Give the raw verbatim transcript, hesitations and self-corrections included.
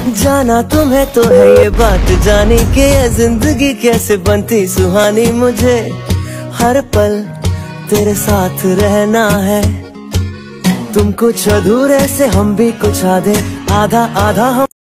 जाना तुम्हें तो है ये बात जानी कि ये जिंदगी कैसे बनती सुहानी। मुझे हर पल तेरे साथ रहना है, तुम कुछ अधूरे से हम भी कुछ आधे, आधा आधा हम